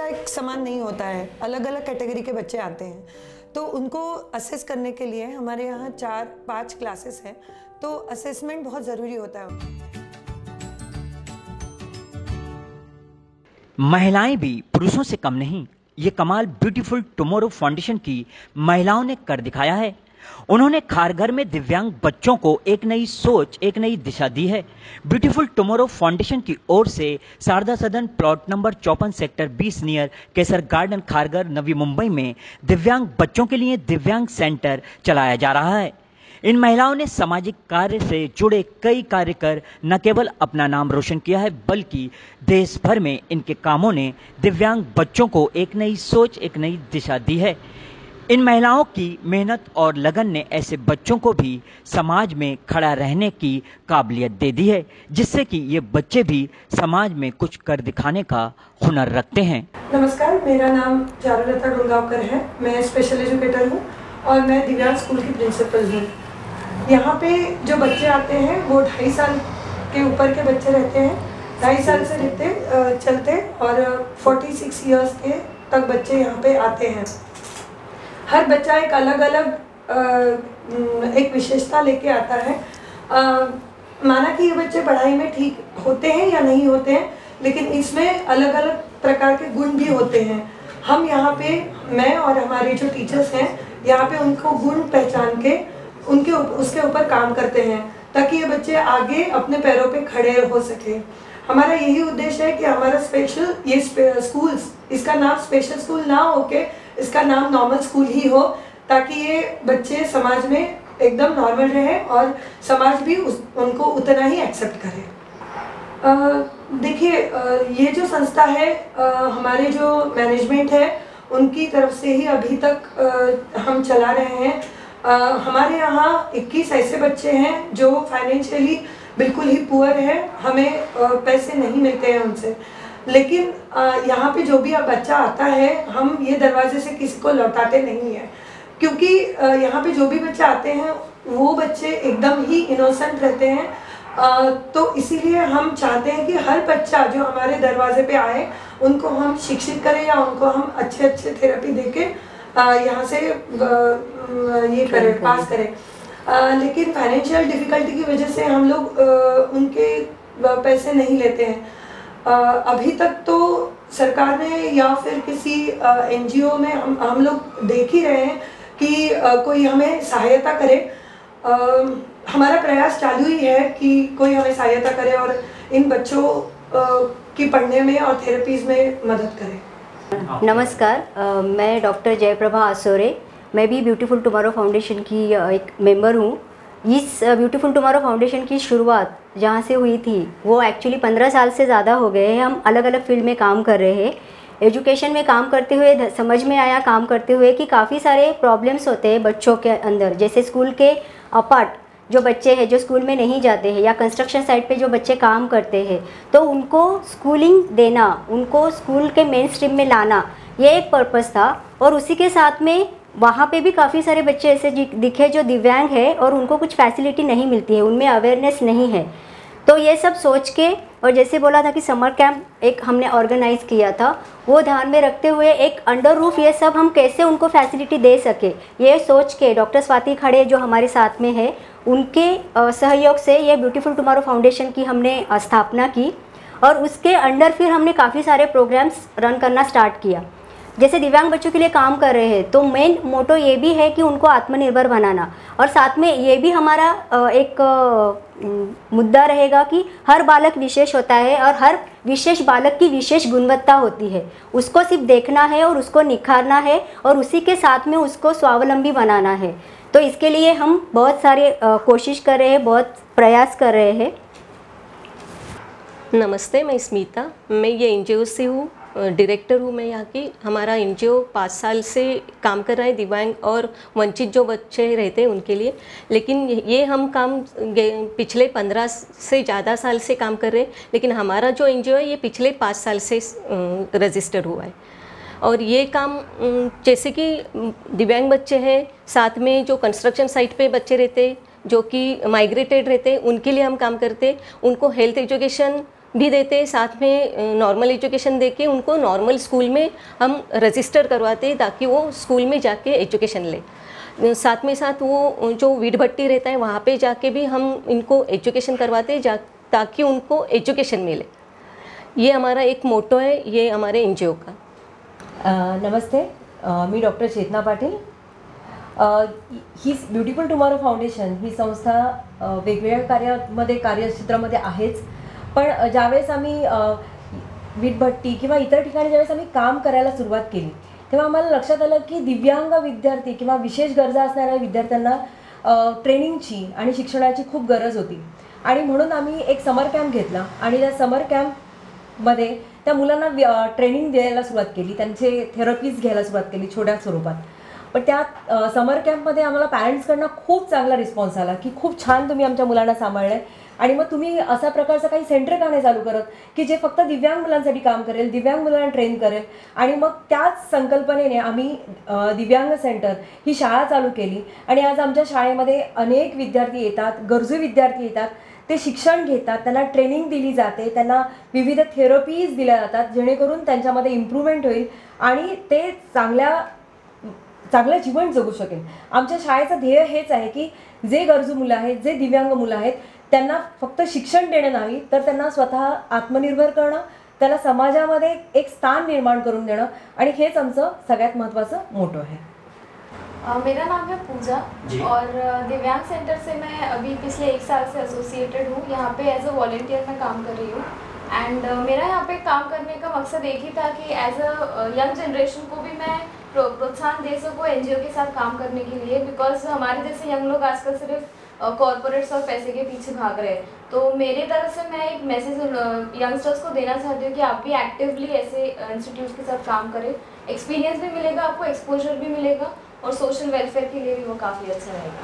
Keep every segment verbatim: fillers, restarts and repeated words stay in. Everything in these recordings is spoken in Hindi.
एक समान नहीं होता है, अलग अलग कैटेगरी के बच्चे आते हैं, तो उनको असेस करने के लिए हमारे यहाँ चार पाँच क्लासेस हैं, तो असेसमेंट बहुत ज़रूरी होता है। महिलाएं भी पुरुषों से कम नहीं, ये कमाल ब्यूटीफुल टुमारो फाउंडेशन की महिलाओं ने कर दिखाया है। उन्होंने खारघर में दिव्यांग बच्चों को एक नई सोच, एक नई दिशा दी है। ब्यूटीफुल टुमारो फाउंडेशन की ओर से शारदा सदन प्लॉट नंबर चौपन सेक्टर बीस नियर केसर गार्डन खारघर नवी मुंबई में दिव्यांग बच्चों के लिए दिव्यांग सेंटर चलाया जा रहा है। इन महिलाओं ने सामाजिक कार्य से जुड़े कई कार्य कर न केवल अपना नाम रोशन किया है, बल्कि देश भर में इनके कामों ने दिव्यांग बच्चों को एक नई सोच, एक नई दिशा दी है। इन महिलाओं की मेहनत और लगन ने ऐसे बच्चों को भी समाज में खड़ा रहने की काबिलियत दे दी है, जिससे कि ये बच्चे भी समाज में कुछ कर दिखाने का हुनर रखते हैं। नमस्कार, मेरा नाम चारुलता डोंगावकर है। मैं स्पेशल एजुकेटर हूँ और मैं दिव्यांग स्कूल की प्रिंसिपल हूँ। यहाँ पे जो बच्चे आते हैं वो ढाई साल के ऊपर के बच्चे रहते हैं। ढाई साल से रहते चलते और छियालीस इयर्स के तक बच्चे यहाँ पे आते हैं। हर बच्चा एक अलग अलग एक विशेषता लेके आता है। आ, माना कि ये बच्चे पढ़ाई में ठीक होते हैं या नहीं होते हैं, लेकिन इसमें अलग अलग प्रकार के गुण भी होते हैं। हम यहाँ पे, मैं और हमारे जो टीचर्स हैं, यहाँ पे उनको गुण पहचान के उनके उसके ऊपर काम करते हैं, ताकि ये बच्चे आगे अपने पैरों पे खड़े हो सके। हमारा यही उद्देश्य है कि हमारा स्पेशल ये स्कूल्स, इसका नाम स्पेशल स्कूल ना होके इसका नाम नॉर्मल स्कूल ही हो, ताकि ये बच्चे समाज में एकदम नॉर्मल रहे और समाज भी उस, उनको उतना ही एक्सेप्ट करे। देखिए, ये जो संस्था है, आ, हमारे जो मैनेजमेंट है उनकी तरफ से ही अभी तक आ, हम चला रहे हैं। आ, हमारे यहाँ इक्कीस ऐसे बच्चे हैं जो फाइनेंशियली बिल्कुल ही पुअर है, हमें आ, पैसे नहीं मिलते हैं उनसे, लेकिन यहाँ पे जो भी अब बच्चा आता है, हम ये दरवाजे से किसी को लौटाते नहीं हैं, क्योंकि यहाँ पे जो भी बच्चे आते हैं वो बच्चे एकदम ही इनोसेंट रहते हैं। आ, तो इसीलिए हम चाहते हैं कि हर बच्चा जो हमारे दरवाजे पे आए उनको हम शिक्षित करें या उनको हम अच्छे अच्छे थेरेपी देके यहाँ से आ, ये करें, पास करें। आ, लेकिन फाइनेंशियल डिफ़िकल्टी की वजह से हम लोग आ, उनके पैसे नहीं लेते हैं। Uh, अभी तक तो सरकार ने या फिर किसी एनजीओ में हम हम लोग देख ही रहे हैं कि uh, कोई हमें सहायता करे। uh, हमारा प्रयास चालू ही है कि कोई हमें सहायता करे और इन बच्चों uh, की पढ़ने में और थेरेपीज़ में मदद करे। नमस्कार, uh, मैं डॉक्टर जयप्रभा आसोरे, मैं भी ब्यूटीफुल टुमारो फाउंडेशन की uh, एक मेंबर हूँ। इस ब्यूटीफुल टुमारो फाउंडेशन की शुरुआत जहाँ से हुई थी वो एक्चुअली पंद्रह साल से ज़्यादा हो गए हैं। हम अलग अलग फील्ड में काम कर रहे हैं। एजुकेशन में काम करते हुए समझ में आया काम करते हुए कि काफ़ी सारे प्रॉब्लम्स होते हैं बच्चों के अंदर, जैसे स्कूल के अपार्ट जो बच्चे हैं जो स्कूल में नहीं जाते हैं या कंस्ट्रक्शन साइट पे जो बच्चे काम करते हैं, तो उनको स्कूलिंग देना, उनको स्कूल के मेन स्ट्रीम में लाना, ये एक पर्पज़ था। और उसी के साथ में वहाँ पे भी काफ़ी सारे बच्चे ऐसे दिखे जो दिव्यांग है और उनको कुछ फैसिलिटी नहीं मिलती है, उनमें अवेयरनेस नहीं है। तो ये सब सोच के, और जैसे बोला था कि समर कैंप एक हमने ऑर्गेनाइज़ किया था, वो ध्यान में रखते हुए एक अंडर रूफ ये सब हम कैसे उनको फैसिलिटी दे सके, ये सोच के डॉक्टर स्वाति खड़े जो हमारे साथ में है, उनके सहयोग से ये ब्यूटीफुल टुमारो फाउंडेशन की हमने स्थापना की। और उसके अंडर फिर हमने काफ़ी सारे प्रोग्राम्स रन करना स्टार्ट किया। जैसे दिव्यांग बच्चों के लिए काम कर रहे हैं तो मेन मोटो ये भी है कि उनको आत्मनिर्भर बनाना, और साथ में ये भी हमारा एक मुद्दा रहेगा कि हर बालक विशेष होता है और हर विशेष बालक की विशेष गुणवत्ता होती है, उसको सिर्फ देखना है और उसको निखारना है और उसी के साथ में उसको स्वावलंबी बनाना है। तो इसके लिए हम बहुत सारे कोशिश कर रहे हैं, बहुत प्रयास कर रहे हैं। नमस्ते, मैं स्मिता, मैं ये एनजीओ से हूँ, डायरेक्टर हूँ मैं यहाँ की। हमारा एनजीओ पाँच साल से काम कर रहा है दिव्यांग और वंचित जो बच्चे रहते हैं उनके लिए, लेकिन ये हम काम पिछले पंद्रह से ज़्यादा साल से काम कर रहे हैं, लेकिन हमारा जो एनजीओ है ये पिछले पाँच साल से रजिस्टर हुआ है। और ये काम जैसे कि दिव्यांग बच्चे हैं, साथ में जो कंस्ट्रक्शन साइट पे बच्चे रहते हैं जो कि माइग्रेटेड रहते हैं, उनके लिए हम काम करते हैं। उनको हेल्थ एजुकेशन भी देते हैं, साथ में नॉर्मल एजुकेशन देके उनको नॉर्मल स्कूल में हम रजिस्टर करवाते हैं ताकि वो स्कूल में जाके एजुकेशन ले। साथ में साथ वो जो वीट भट्टी रहता है वहाँ पे जाके भी हम इनको एजुकेशन करवाते हैं जा ताकि उनको एजुकेशन मिले। ये हमारा एक मोटो है, ये हमारे एन जी ओ का। अ, नमस्ते, अ, मी डॉक्टर चेतना पाटील। ही ब्युटिफुल टुमॉरो फाउंडेशन ही संस्था अ, वेगवेगळ्या कार्यामध्ये कार्यक्षेत्रामध्ये आहेच, पण ज्यावेळेस आम्ही अ, वीटभट्टी किंवा इतर ठिकाणी ज्यावेळेस आम्ही काम करायला सुरुवात केली तेव्हा आम्हाला लक्षात आलं की दिव्यांग विद्यार्थी किंवा विशेष गरजा असणाऱ्या विद्यार्थ्यांना अ, ट्रेनिंगची आणि शिक्षणाची खूप गरज होती आणि म्हणून आम्ही एक समर कॅम्प घेतला आणि त्या समर कॅम्पमध्ये त्या मुलांना ट्रेनिंग द्यायला सुरुवात केली, त्यांचे थेरपीज घ्यायला सुरुवात केली छोट्या स्वरूपात। पण त्या समर कॅम्पमध्ये आम्हाला पॅरेंट्सकडनं खूप चांगला रिस्पॉन्स आला की खूप छान तुम्ही आमच्या मुलांना सांभाळलं आहे आणि मग तुम्ही अशा प्रकारचं काही सेंटर का नाही चालू करत की जे फक्त दिव्यांग मुलांसाठी काम करेल, दिव्यांग मुलांना ट्रेन करेल। आणि मग त्याच संकल्पनेने आम्ही दिव्यांग सेंटर ही शाळा चालू केली आणि आज आमच्या शाळेमध्ये अनेक विद्यार्थी येतात, गरजू विद्यार्थी येतात, ते शिक्षण घेतात, त्यांना ट्रेनिंग दिली जाते, त्यांना विविध थेरपीज दिल्या जातात जेणेकरून त्यांच्यामध्ये इम्प्रूव्हमेंट होईल आणि ते चांगल्या चांगलं जीवन जगू शकेल। आमच्या शाळेचं ध्येय हेच आहे की जे गरजू मुलं आहेत, जे दिव्यांग मुलं आहेत त्यांना फक्त शिक्षण देणं नाही तर त्यांना स्वतः आत्मनिर्भर करणं, त्याला समाजामध्ये एक स्थान निर्माण करून देणं आणि हेच आमचं सगळ्यात महत्त्वाचं मोटो है। Uh, मेरा नाम है पूजा और uh, दिव्यांग सेंटर से मैं अभी पिछले एक साल से एसोसिएटेड हूँ। यहाँ पे एज अ वॉलंटियर मैं काम कर रही हूँ एंड uh, मेरा यहाँ पे काम करने का मकसद एक ही था कि एज अ यंग जनरेशन को भी मैं प्रो, प्रोत्साहन दे सकूँ एनजीओ के साथ काम करने के लिए, बिकॉज हमारे जैसे यंग लोग आजकल सिर्फ कॉरपोरेट्स uh, और पैसे के पीछे भाग रहे हैं। तो मेरी तरफ से मैं एक मैसेज यंगस्टर्स को देना चाहती हूँ कि आप भी एक्टिवली ऐसे इंस्टीट्यूट के साथ काम करें, एक्सपीरियंस भी मिलेगा आपको, एक्सपोजर भी मिलेगा और सोशल वेलफेयर के लिए भी वो काफ़ी अच्छा रहेगा।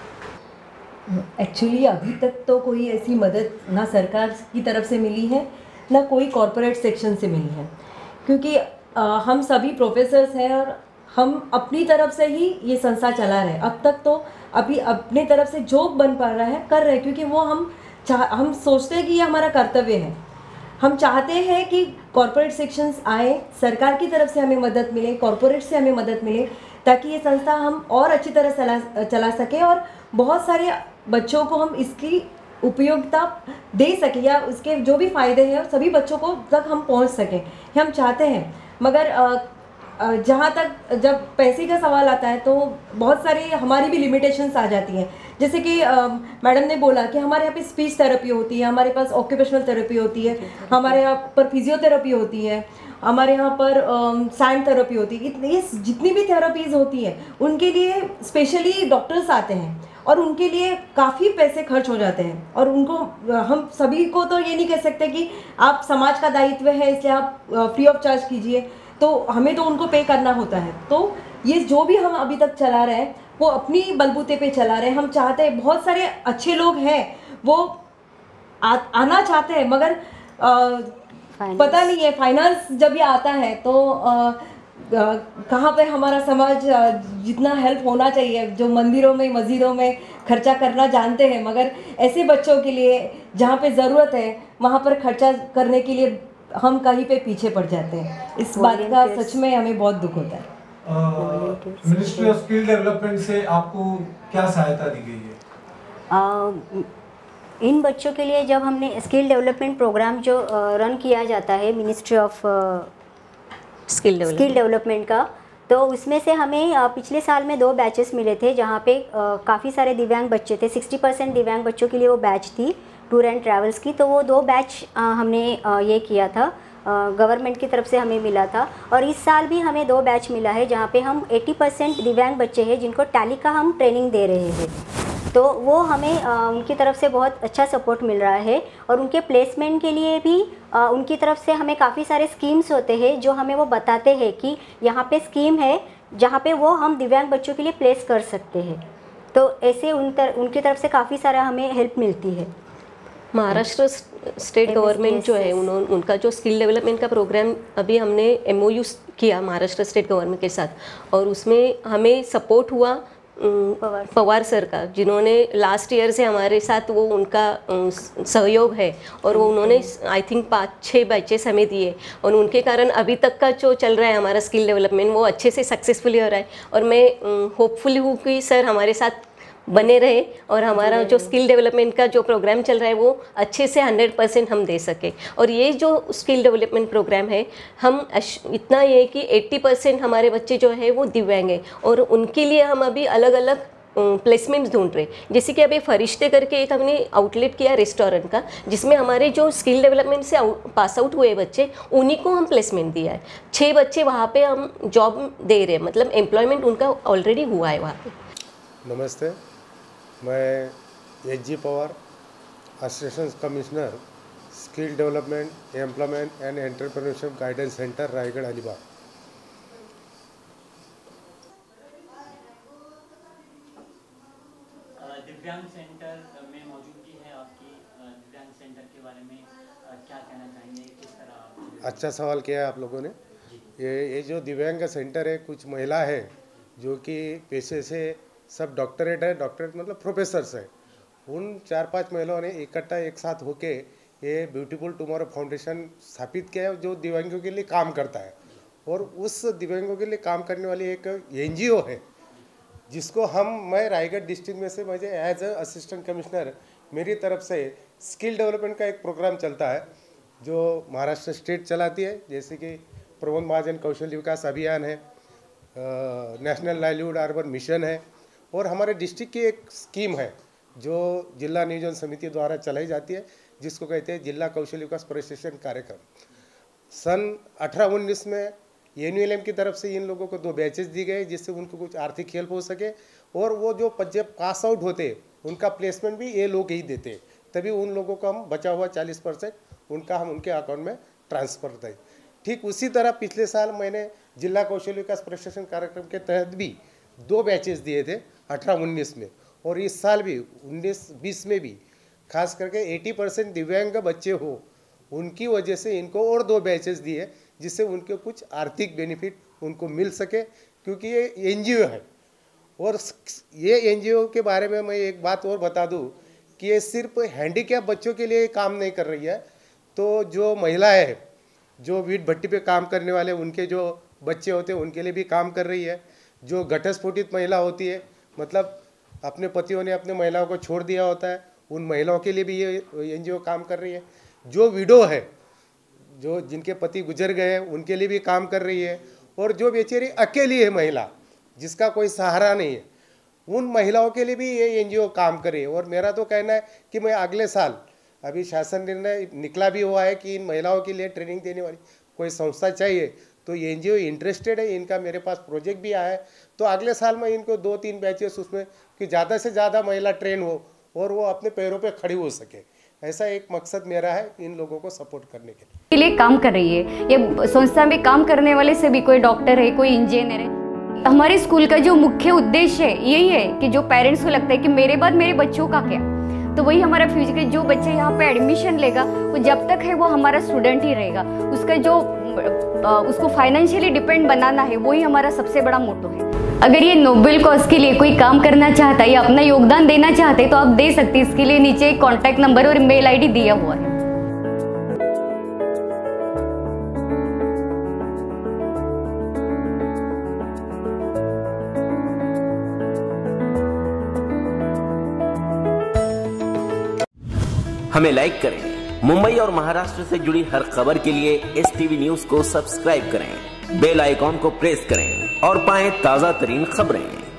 एक्चुअली अभी तक तो कोई ऐसी मदद ना सरकार की तरफ से मिली है ना कोई कॉरपोरेट सेक्शन से मिली है, क्योंकि आ, हम सभी प्रोफेसर्स हैं और हम अपनी तरफ से ही ये संस्था चला रहे हैं। अब तक तो अभी अपनी तरफ से जो बन पा रहा है कर रहे हैं, क्योंकि वो हम चाह हम सोचते हैं कि ये हमारा कर्तव्य है। हम चाहते हैं कि कॉरपोरेट सेक्शंस आए, सरकार की तरफ से हमें मदद मिले, कॉरपोरेट से हमें मदद मिले, ताकि ये संस्था हम और अच्छी तरह चला चला सकें और बहुत सारे बच्चों को हम इसकी उपयोगिता दे सकें या उसके जो भी फ़ायदे हैं सभी बच्चों को तक हम पहुंच सकें, ये हम चाहते हैं। मगर जहाँ तक जब पैसे का सवाल आता है तो बहुत सारी हमारी भी लिमिटेशंस आ जाती हैं। जैसे कि मैडम ने बोला कि हमारे यहाँ पे स्पीच थेरेपी होती है, हमारे पास ऑक्यूपेशनल थेरेपी होती है, हमारे यहाँ पर फिजियोथेरेपी होती है, हमारे यहाँ पर साइंस थेरेपी होती है। इतनी जितनी भी थेरेपीज़ होती हैं उनके लिए स्पेशली डॉक्टर्स आते हैं और उनके लिए काफ़ी पैसे खर्च हो जाते हैं और उनको हम सभी को तो ये नहीं कह सकते कि आप समाज का दायित्व है इसलिए आप फ्री ऑफ चार्ज कीजिए, तो हमें तो उनको पे करना होता है। तो ये जो भी हम अभी तक चला रहे हैं वो अपनी बलबूते पे चला रहे हैं। हम चाहते हैं, बहुत सारे अच्छे लोग हैं वो आ, आना चाहते हैं मगर आ, पता नहीं है फाइनेंस जब ये आता है तो आ, कहाँ पे हमारा समाज जितना हेल्प होना चाहिए, जो मंदिरों में मस्जिदों में खर्चा करना जानते हैं, मगर ऐसे बच्चों के लिए जहाँ पे ज़रूरत है वहाँ पर खर्चा करने के लिए हम कहीं पे पीछे पड़ जाते हैं। इस बात का सच में हमें बहुत दुख होता है। मिनिस्ट्री ऑफ स्किल डेवलपमेंट से आपको क्या सहायता दी गई है? uh, इन बच्चों के लिए जब हमने स्किल डेवलपमेंट प्रोग्राम जो रन किया जाता है ministry of skill skill development का, तो उसमें से हमें पिछले साल में दो बैचेस मिले थे जहाँ पे काफ़ी सारे दिव्यांग बच्चे थे। सिक्सटी परसेंट दिव्यांग बच्चों के लिए वो बैच थी टूर एंड ट्रैवल्स की। तो वो दो बैच हमने ये किया था, गवर्नमेंट की तरफ से हमें मिला था। और इस साल भी हमें दो बैच मिला है जहाँ पे हम अस्सी परसेंट दिव्यांग बच्चे हैं जिनको टैली का हम ट्रेनिंग दे रहे हैं। तो वो हमें आ, उनकी तरफ से बहुत अच्छा सपोर्ट मिल रहा है और उनके प्लेसमेंट के लिए भी आ, उनकी तरफ से हमें काफ़ी सारे स्कीम्स होते हैं जो हमें वो बताते हैं कि यहाँ पे स्कीम है जहाँ पे वो हम दिव्यांग बच्चों के लिए प्लेस कर सकते हैं। तो ऐसे उन तर, उनकी तरफ से काफ़ी सारा हमें हेल्प मिलती है। महाराष्ट्र स्टेट गवर्नमेंट जो है उन्होंने उनका जो स्किल डेवलपमेंट का प्रोग्राम अभी हमने एमओयू किया महाराष्ट्र स्टेट गवर्नमेंट के साथ और उसमें हमें सपोर्ट हुआ पवार पवार सर का, जिन्होंने लास्ट ईयर से हमारे साथ वो उनका सहयोग है और वो उन्होंने आई थिंक पाँच छः बैचेस हमें दिए और उनके कारण अभी तक का जो चल रहा है हमारा स्किल डेवलपमेंट वो अच्छे से सक्सेसफुली हो रहा है। और मैं होपफुली हूँ कि सर हमारे साथ बने रहे और हमारा जो स्किल डेवलपमेंट का जो प्रोग्राम चल रहा है वो अच्छे से हंड्रेड परसेंट हम दे सके। और ये जो स्किल डेवलपमेंट प्रोग्राम है, हम इतना ये कि अस्सी परसेंट हमारे बच्चे जो है वो दिव्यांग हैं और उनके लिए हम अभी अलग अलग प्लेसमेंट्स ढूंढ रहे। जैसे कि अभी फरिश्ते करके एक हमने आउटलेट किया रेस्टोरेंट का, जिसमें हमारे जो स्किल डेवलपमेंट से पास आउट हुए बच्चे उन्हीं को हम प्लेसमेंट दिया है। छः बच्चे वहाँ पे हम जॉब दे रहे हैं, मतलब एम्प्लॉयमेंट उनका ऑलरेडी हुआ है वहाँ पे। नमस्ते, मैं H G Pawar, assistant commissioner, skill development, employment and entrepreneurship guidance centre, Raigad, Alibag. दिव्यांग सेंटर में मौजूदगी है आपकी, दिव्यांग सेंटर के बारे में क्या कहना चाहेंगे, किस तरह? अच्छा सवाल किया है आप लोगों ने। ये ये जो दिव्यांग सेंटर है, कुछ महिला है जो कि पेशे से सब डॉक्टरेट है, डॉक्टरेट मतलब प्रोफेसर्स है। उन चार पांच महिलाओं ने इकट्ठा एक साथ होके ये ब्यूटीफुल टुमारो फाउंडेशन स्थापित किया है, जो दिव्यांगों के लिए काम करता है। और उस दिव्यांगों के लिए काम करने वाली एक एन जी ओ है, जिसको हम मैं रायगढ़ डिस्ट्रिक्ट में से मुझे एज अ असिस्टेंट कमिश्नर मेरी तरफ से स्किल डेवलपमेंट का एक प्रोग्राम चलता है जो महाराष्ट्र स्टेट चलाती है, जैसे कि प्रबंध महाजन कौशल विकास अभियान है, नेशनल लाइवलीहुड अर्बन मिशन है, और हमारे डिस्ट्रिक्ट की एक स्कीम है जो जिला नियोजन समिति द्वारा चलाई जाती है, जिसको कहते हैं जिला कौशल विकास प्रशिक्षण कार्यक्रम। सन अठारह उन्नीस में एन यू एल एम की तरफ से इन लोगों को दो बैचेस दी गए, जिससे उनको कुछ आर्थिक हेल्प हो सके, और वो जो जब पास आउट होते उनका प्लेसमेंट भी ये लोग ही देते, तभी उन लोगों को हम बचा हुआ चालीस परसेंट उनका हम उनके अकाउंट में ट्रांसफ़र दें। ठीक उसी तरह पिछले साल मैंने जिला कौशल विकास प्रशिक्षण कार्यक्रम के तहत भी दो बैचेस दिए थे अठारह उन्नीस में, और इस साल भी उन्नीस बीस में भी खास करके अस्सी परसेंट दिव्यांग बच्चे हो, उनकी वजह से इनको और दो बैचेस दिए, जिससे उनके कुछ आर्थिक बेनिफिट उनको मिल सके, क्योंकि ये एन जी ओ है। और ये एन जी ओ के बारे में मैं एक बात और बता दूं कि ये सिर्फ हैंडीकैप बच्चों के लिए काम नहीं कर रही है, तो जो महिलाएं हैं जो वीट भट्टी पे काम करने वाले उनके जो बच्चे होते हैं उनके लिए भी काम कर रही है। जो घटस्फोटित महिला होती है, मतलब अपने पतियों ने अपने महिलाओं को छोड़ दिया होता है, उन महिलाओं के लिए भी ये एन जी ओ काम कर रही है। जो विडो है, जो जिनके पति गुजर गए हैं, उनके लिए भी काम कर रही है। और जो बेचारी अकेली है महिला, जिसका कोई सहारा नहीं है, उन महिलाओं के लिए भी ये एन जी ओ काम करे। और मेरा तो कहना है कि मैं अगले साल, अभी शासन निर्णय निकला भी हुआ है कि इन महिलाओं के लिए ट्रेनिंग देने वाली कोई संस्था चाहिए, तो एन जी ओ इंटरेस्टेड है, इनका मेरे पास प्रोजेक्ट भी आया है, तो अगले साल मैं इनको दो तीन बैचेस उसमें कि ज़्यादा से ज़्यादा महिला ट्रेन हो और वो अपने पैरों पे खड़ी हो सके, ऐसा एक मकसद मेरा है इन लोगों को सपोर्ट करने के लिए। के लिए काम कर रही है। ये संस्था में काम करने वाले सभी, कोई डॉक्टर है, कोई इंजीनियर है। हमारे स्कूल का जो मुख्य उद्देश्य है यही है कि जो पेरेंट्स को लगता है कि मेरे बाद मेरे बच्चों का क्या, तो वही हमारा फ्यूचर है। जो बच्चे यहाँ पे एडमिशन लेगा वो जब तक है वो हमारा स्टूडेंट ही रहेगा। उसका जो उसको फाइनेंशियली डिपेंड बनाना है वही हमारा सबसे बड़ा मोटो है। अगर ये नोबेल कॉज के लिए कोई काम करना चाहता है या अपना योगदान देना चाहते हैं तो आप दे सकते हैं। इसके लिए नीचे एक कॉन्टैक्ट नंबर और मेल आई डी दिया हुआ है। हमें लाइक करें। मुंबई और महाराष्ट्र से जुड़ी हर खबर के लिए एस टी वी न्यूज को सब्सक्राइब करें, बेल आइकॉन को प्रेस करें और पाएं ताजा तरीन खबरें।